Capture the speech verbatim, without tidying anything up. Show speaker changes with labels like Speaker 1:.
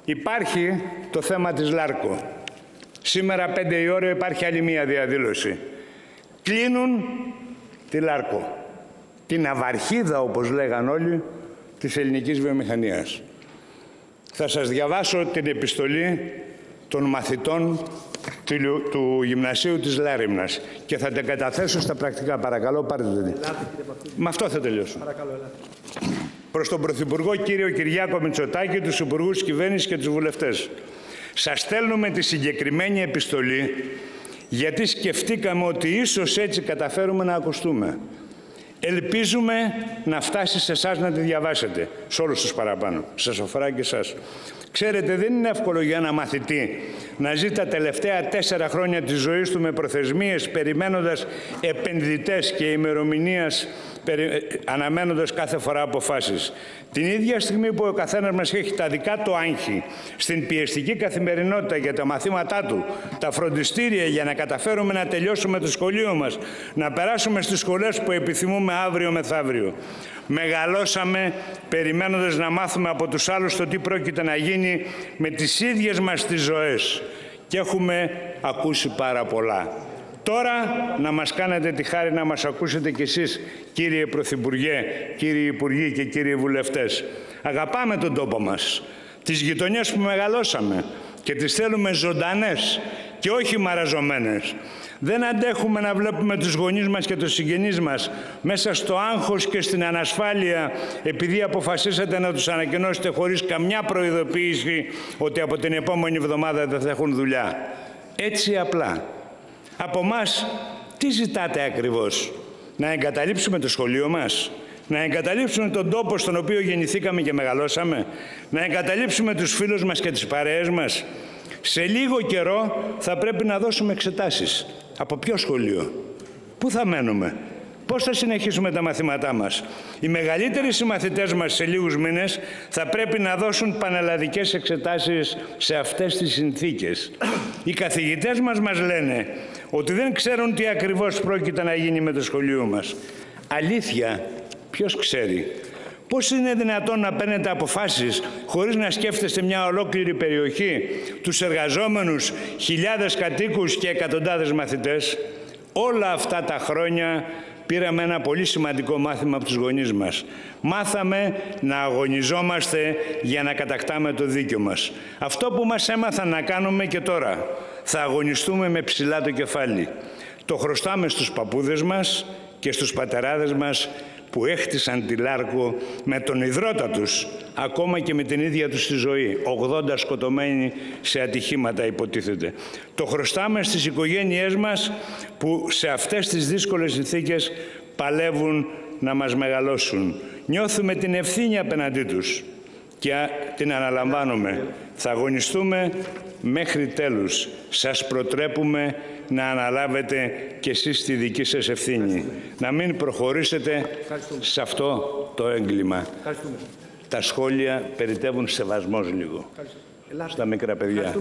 Speaker 1: Υπάρχει το θέμα της Λάρκο. Σήμερα πέντε η ώρα υπάρχει άλλη μία διαδήλωση. Κλείνουν τη Λάρκο, την ναυαρχίδα, όπως λέγαν όλοι, της ελληνικής βιομηχανίας. Θα σας διαβάσω την επιστολή των μαθητών του, του Γυμνασίου της Λάριμνας και θα την καταθέσω στα πρακτικά. Παρακαλώ, πάρτε την. Με αυτό θα τελειώσω. Παρακαλώ, ελάτε. Προς τον Πρωθυπουργό κύριο Κυριάκο Μητσοτάκη, τους Υπουργούς Κυβέρνησης και τους βουλευτές. Σας στέλνουμε τη συγκεκριμένη επιστολή γιατί σκεφτήκαμε ότι ίσως έτσι καταφέρουμε να ακουστούμε. Ελπίζουμε να φτάσει σε εσάς να τη διαβάσετε, σε όλους τους παραπάνω. Σας αφορά και εσάς. Ξέρετε, δεν είναι εύκολο για ένα μαθητή να ζει τα τελευταία τέσσερα χρόνια της ζωής του με προθεσμίες, περιμένοντας επενδυτές και ημερομηνίας, αναμένοντας κάθε φορά αποφάσεις. Την ίδια στιγμή που ο καθένας μας έχει τα δικά του άγχη στην πιεστική καθημερινότητα για τα μαθήματά του, τα φροντιστήρια για να καταφέρουμε να τελειώσουμε το σχολείο μας, να περάσουμε στις σχολές που επιθυμούμε αύριο μεθαύριο. Μεγαλώσαμε περιμένοντας να μάθουμε από τους άλλους το τι πρόκειται να γίνει με τις ίδιες μας τις ζωές και έχουμε ακούσει πάρα πολλά. Τώρα να μας κάνετε τη χάρη να μας ακούσετε κι εσείς, κύριε Πρωθυπουργέ, κύριοι Υπουργοί και κύριοι Βουλευτές. Αγαπάμε τον τόπο μας, τις γειτονιές που μεγαλώσαμε και τις θέλουμε ζωντανές και όχι μαραζωμένες. Δεν αντέχουμε να βλέπουμε τους γονείς μας και τους συγγενείς μας μέσα στο άγχος και στην ανασφάλεια επειδή αποφασίσατε να τους ανακοινώσετε χωρίς καμιά προειδοποίηση ότι από την επόμενη εβδομάδα δεν θα έχουν δουλειά. Έτσι απλά. Από μας τι ζητάτε ακριβώς? Να εγκαταλείψουμε το σχολείο μας? Να εγκαταλείψουμε τον τόπο στον οποίο γεννηθήκαμε και μεγαλώσαμε? Να εγκαταλείψουμε τους φίλους μας και τις παρέες μας? Σε λίγο καιρό θα πρέπει να δώσουμε εξετάσεις. Από ποιο σχολείο? Πού θα μένουμε? Πώς θα συνεχίσουμε τα μαθήματά μας? Οι μεγαλύτεροι συμμαθητές μας σε λίγους μήνες θα πρέπει να δώσουν πανελλαδικές εξετάσεις σε αυτές τις συνθήκες. Οι καθηγητές μας μας λένε ότι δεν ξέρουν τι ακριβώς πρόκειται να γίνει με το σχολείο μας. Αλήθεια, ποιος ξέρει? Πώς είναι δυνατόν να παίρνετε αποφάσεις χωρίς να σκέφτεστε μια ολόκληρη περιοχή, τους εργαζόμενους, χιλιάδες κατοίκους και εκατοντάδες μαθητές? Όλα αυτά τα χρόνια πήραμε ένα πολύ σημαντικό μάθημα από τους γονείς μας. Μάθαμε να αγωνιζόμαστε για να κατακτάμε το δίκιο μας. Αυτό που μας έμαθαν να κάνουμε και τώρα. Θα αγωνιστούμε με ψηλά το κεφάλι. Το χρωστάμε στους παππούδες μας και στους πατεράδες μας που έχτισαν τη Λάρκο με τον ιδρώτα τους, ακόμα και με την ίδια τους τη ζωή. ογδόντα σκοτωμένοι σε ατυχήματα υποτίθεται. Το χρωστάμε στις οικογένειές μας που σε αυτές τις δύσκολες συνθήκες παλεύουν να μας μεγαλώσουν. Νιώθουμε την ευθύνη απέναντί τους και την αναλαμβάνουμε. Θα αγωνιστούμε μέχρι τέλους. Σας προτρέπουμε να αναλάβετε και εσείς τη δική σας ευθύνη. Να μην προχωρήσετε σε αυτό το έγκλημα. Τα σχόλια περιτεύουν σεβασμός λίγο στα μικρά παιδιά.